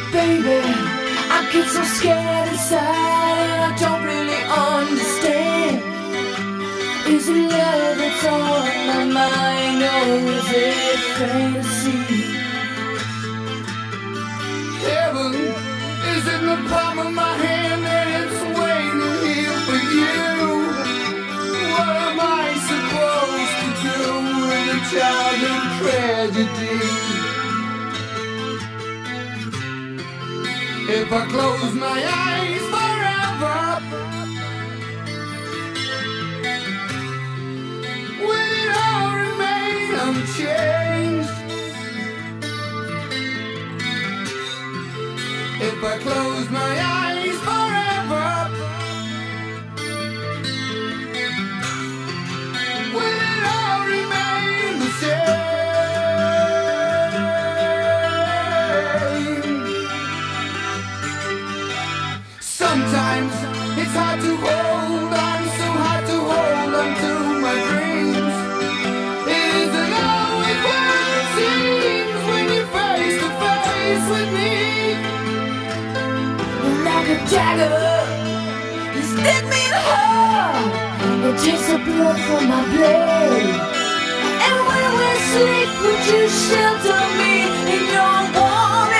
Baby, I get so scared inside and I don't really understand. Is it love that's on my mind or is it fantasy? Heaven is in the palm of my hand and it's waiting here for you. What am I supposed to do with a childhood tragedy? If I close my eyes forever, will it all remain unchanged? If I close my eyes forever, will it all remain the same? Sometimes it's hard to hold on, so hard to hold on to my dreams. It isn't always what it seems when you're face to face with me. You're like a dagger, you stick me in the heart. It takes the blood from my blade. And when we sleep, would you shelter me in your warm